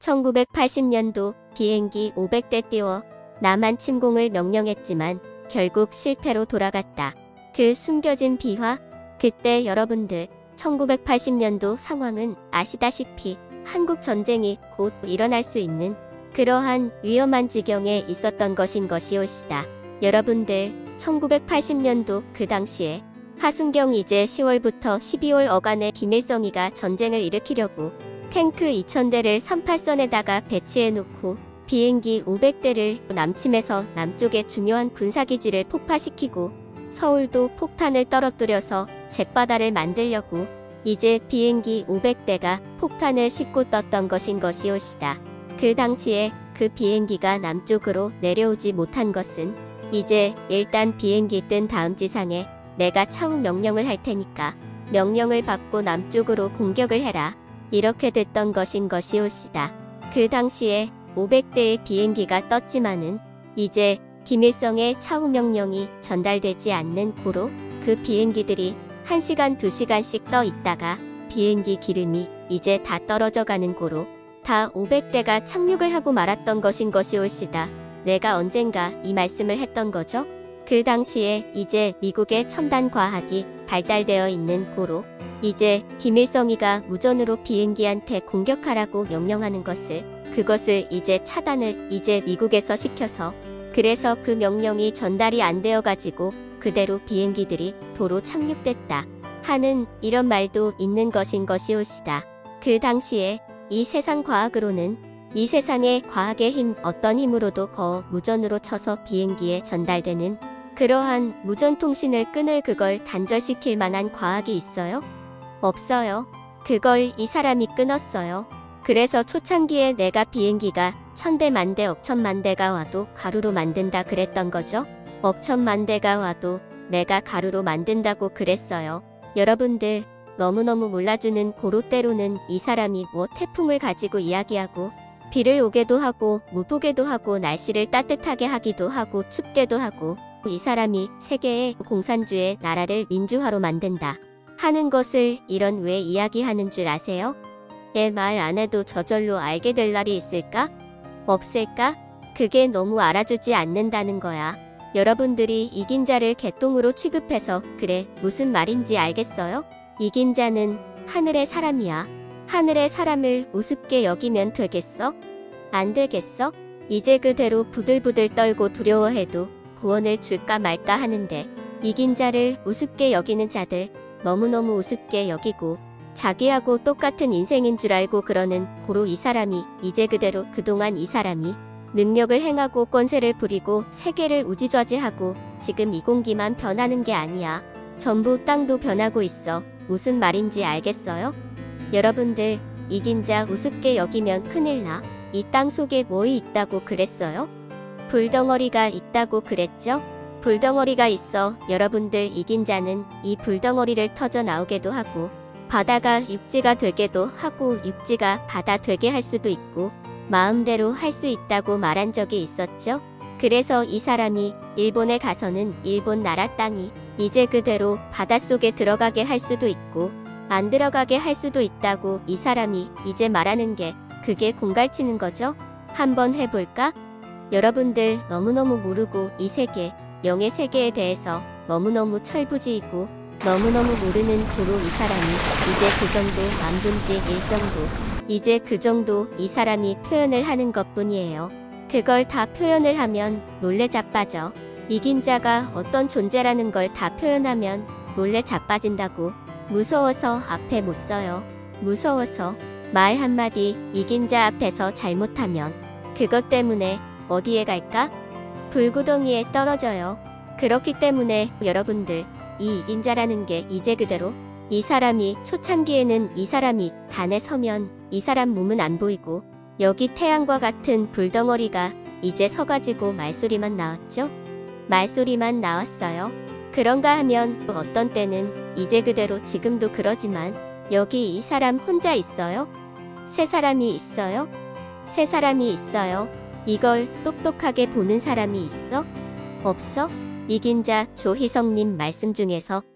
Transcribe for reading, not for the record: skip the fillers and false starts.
1980년도 비행기 500대 띄워 남한 침공을 명령했지만 결국 실패로 돌아갔다. 그 숨겨진 비화? 그때 여러분들 1980년도 상황은 아시다시피 한국 전쟁이 곧 일어날 수 있는 그러한 위험한 지경에 있었던 것인 것이올시다. 여러분들 1980년도 그 당시에 하순경 이제 10월부터 12월 어간에 김일성이가 전쟁을 일으키려고 탱크 2000대를 38선에다가 배치해놓고 비행기 500대를 남침해서 남쪽의 중요한 군사기지를 폭파시키고 서울도 폭탄을 떨어뜨려서 잿바다를 만들려고 이제 비행기 500대가 폭탄을 싣고 떴던 것인 것이올시다. 그 당시에 그 비행기가 남쪽으로 내려오지 못한 것은 이제 일단 비행기 뜬 다음 지상에 내가 차후 명령을 할 테니까 명령을 받고 남쪽으로 공격을 해라. 이렇게 됐던 것인 것이올시다. 그 당시에 500대의 비행기가 떴지만은 이제 김일성의 차후 명령이 전달되지 않는 고로 그 비행기들이 1시간 2시간씩 떠 있다가 비행기 기름이 이제 다 떨어져 가는 고로 다 500대가 착륙을 하고 말았던 것인 것이올시다. 내가 언젠가 이 말씀을 했던 거죠? 그 당시에 이제 미국의 첨단 과학이 발달되어 있는 고로 이제 김일성이가 무전으로 비행기한테 공격하라고 명령하는 그것을 이제 차단을 이제 미국에서 시켜서 그래서 그 명령이 전달이 안 되어 가지고 그대로 비행기들이 도로 착륙됐다 하는 이런 말도 있는 것인 것이올시다. 그 당시에 이 세상 과학으로는 이 세상의 과학의 힘 어떤 힘으로도 무전으로 쳐서 비행기에 전달되는 그러한 무전통신을 끊을 그걸 단절시킬 만한 과학이 있어요? 없어요. 그걸 이 사람이 끊었어요. 그래서 초창기에 내가 비행기가 1000대 만대 억천만 대가 와도 가루로 만든다 그랬던 거죠. 억천만 대가 와도 내가 가루로 만든다고 그랬어요. 여러분들 너무너무 몰라주는 고로 때로는 이 사람이 태풍을 가지고 이야기하고 비를 오게도 하고 못 오게도 하고 날씨를 따뜻하게 하기도 하고 춥게도 하고 이 사람이 세계의 공산주의 나라를 민주화로 만든다 하는 것을 이런 왜 이야기하는 줄 아세요? 말 안 해도 저절로 알게 될 날이 있을까? 없을까? 그게 너무 알아주지 않는다는 거야. 여러분들이 이긴 자를 개똥으로 취급해서 그래 무슨 말인지 알겠어요? 이긴 자는 하늘의 사람이야. 하늘의 사람을 우습게 여기면 되겠어? 안 되겠어? 이제 그대로 부들부들 떨고 두려워해도 구원을 줄까 말까 하는데 이긴 자를 우습게 여기는 자들 너무너무 우습게 여기고 자기하고 똑같은 인생인 줄 알고 그러는 고로 이 사람이 이제 그대로 그동안 이 사람이 능력을 행하고 권세를 부리고 세계를 우지좌지하고 지금 이 공기만 변하는 게 아니야. 전부 땅도 변하고 있어. 무슨 말인지 알겠어요? 여러분들 이긴 자 우습게 여기면 큰일 나. 이 땅 속에 뭐이 있다고 그랬어요? 불덩어리가 있다고 그랬죠? 불덩어리가 있어. 여러분들 이긴 자는 이 불덩어리를 터져 나오게도 하고 바다가 육지가 되게도 하고 육지가 바다 되게 할 수도 있고 마음대로 할 수 있다고 말한 적이 있었죠. 그래서 이 사람이 일본에 가서는 일본 나라 땅이 이제 그대로 바닷속에 들어가게 할 수도 있고 안 들어가게 할 수도 있다고 이 사람이 이제 말하는 게 그게 공갈치는 거죠. 한번 해볼까? 여러분들 너무너무 모르고 이 세계, 영의 세계에 대해서 너무너무 철부지이고 너무너무 모르는 도로 이 사람이 이제 그 정도 만분지 1정도 이제 그 정도 이 사람이 표현을 하는 것뿐이에요. 그걸 다 표현을 하면 몰래 자빠져. 이긴 자가 어떤 존재라는 걸 다 표현하면 몰래 자빠진다고. 무서워서 앞에 못 서요. 무서워서 말 한마디 이긴 자 앞에서 잘못하면 그것 때문에 어디에 갈까? 불구덩이에 떨어져요. 그렇기 때문에 여러분들 이 이긴 자라는 게 이제 그대로 이 사람이 초창기에는 이 사람이 단에 서면 이 사람 몸은 안 보이고 여기 태양과 같은 불덩어리가 이제 서가지고 말소리만 나왔죠? 말소리만 나왔어요. 그런가 하면 어떤 때는 이제 그대로 지금도 그러지만 여기 이 사람 혼자 있어요? 세 사람이 있어요? 세 사람이 있어요. 이걸 똑똑하게 보는 사람이 있어? 없어? 이긴 자 조희성님 말씀 중에서